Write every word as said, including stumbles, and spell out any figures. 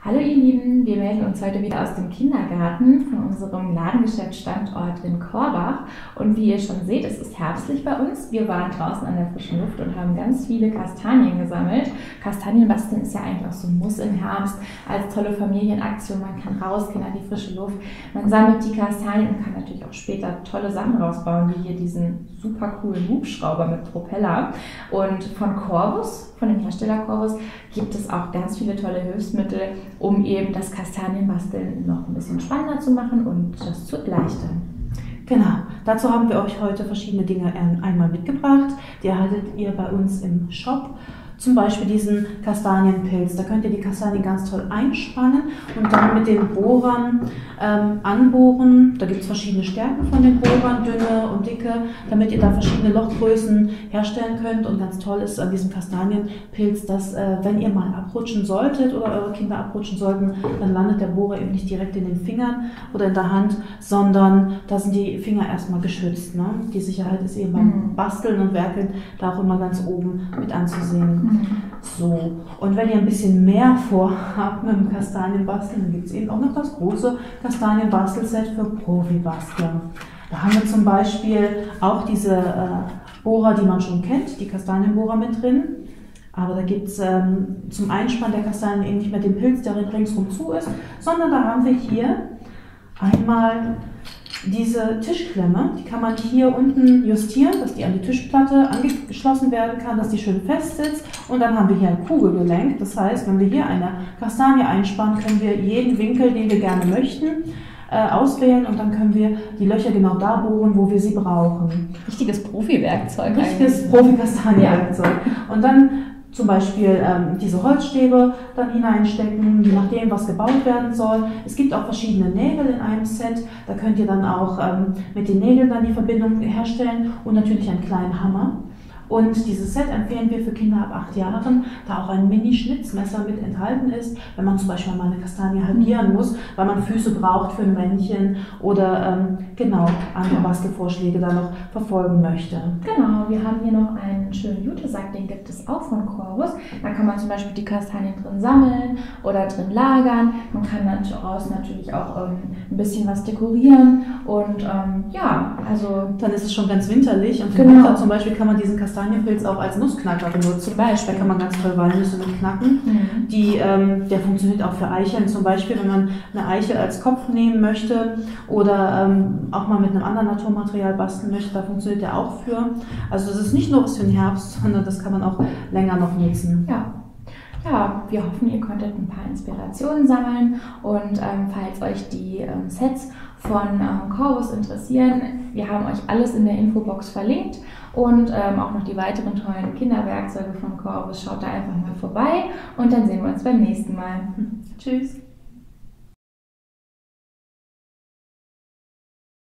Hallo ihr Lieben, wir melden uns heute wieder aus dem Kindergarten von unserem Ladengeschäftsstandort in Korbach. Und wie ihr schon seht, es ist herbstlich bei uns. Wir waren draußen an der frischen Luft und haben ganz viele Kastanien gesammelt. Kastanienbasteln ist ja eigentlich auch so ein Muss im Herbst, als tolle Familienaktion. Man kann rausgehen an die frische Luft, man sammelt die Kastanien und kann natürlich auch später tolle Sachen rausbauen, wie hier diesen super coolen Hubschrauber mit Propeller. Und von Corvus, von dem Hersteller Corvus, gibt es auch ganz viele tolle Hilfsmittel, um eben das Kastanienbasteln noch ein bisschen spannender zu machen und das zu erleichtern. Genau, dazu haben wir euch heute verschiedene Dinge einmal mitgebracht. Die erhaltet ihr bei uns im Shop. Zum Beispiel diesen Kastanienpilz. Da könnt ihr die Kastanien ganz toll einspannen und dann mit den Bohrern ähm, anbohren. Da gibt es verschiedene Stärken von den Bohrern, dünne und dicke, damit ihr da verschiedene Lochgrößen herstellen könnt. Und ganz toll ist an diesem Kastanienpilz, dass äh, wenn ihr mal abrutschen solltet oder eure Kinder abrutschen sollten, dann landet der Bohrer eben nicht direkt in den Fingern oder in der Hand, sondern da sind die Finger erstmal geschützt. Ne? Die Sicherheit ist eben beim Basteln und Werkeln da auch immer ganz oben mit anzusehen. So, und wenn ihr ein bisschen mehr vorhabt mit dem Kastanienbasteln, dann gibt es eben auch noch das große Kastanienbastelset für Profi-Bastler. Da haben wir zum Beispiel auch diese äh, Bohrer, die man schon kennt, die Kastanienbohrer mit drin. Aber da gibt es ähm, zum Einspannen der Kastanien eben nicht mehr den Pilz, der ringsrum zu ist, sondern da haben wir hier einmal diese Tischklemme, die kann man hier unten justieren, dass die an die Tischplatte angeschlossen werden kann, dass die schön fest sitzt. Und dann haben wir hier ein Kugelgelenk. Das heißt, wenn wir hier eine Kastanie einspannen, können wir jeden Winkel, den wir gerne möchten, äh, auswählen und dann können wir die Löcher genau da bohren, wo wir sie brauchen. Richtiges Profi-Werkzeug. Richtiges Profi-Kastanienwerkzeug. Und dann zum Beispiel ähm, diese Holzstäbe dann hineinstecken, je nachdem, was gebaut werden soll. Es gibt auch verschiedene Nägel in einem Set. Da könnt ihr dann auch ähm, mit den Nägeln dann die Verbindung herstellen und natürlich einen kleinen Hammer. Und dieses Set empfehlen wir für Kinder ab acht Jahren, da auch ein Mini-Schnitzmesser mit enthalten ist, wenn man zum Beispiel mal eine Kastanie halbieren muss, weil man Füße braucht für ein Männchen oder ähm, genau andere Bastelvorschläge da noch verfolgen möchte. Genau, wir haben hier noch einen schönen Jutesack, den gibt es auch von Corvus. Da kann man zum Beispiel die Kastanien drin sammeln oder drin lagern. Man kann daraus natürlich auch ähm, ein bisschen was dekorieren und ähm, ja, also dann ist es schon ganz winterlich und genau. Winter zum Beispiel kann man diesen Kastanienpilz auch als Nussknacker benutzen. Zum Beispiel kann man ganz toll Walnüsse mit knacken. Mhm. Die, ähm, der funktioniert auch für Eicheln, zum Beispiel, wenn man eine Eichel als Kopf nehmen möchte oder ähm, auch mal mit einem anderen Naturmaterial basteln möchte, da funktioniert der auch für. Also das ist nicht nur was für den Herbst, sondern das kann man auch länger noch nutzen. Ja. Ja, wir hoffen, ihr konntet ein paar Inspirationen sammeln und ähm, falls euch die ähm, Sets von ähm, Corvus interessieren, wir haben euch alles in der Infobox verlinkt und ähm, auch noch die weiteren tollen Kinderwerkzeuge von Corvus. Schaut da einfach mal vorbei und dann sehen wir uns beim nächsten Mal. Tschüss!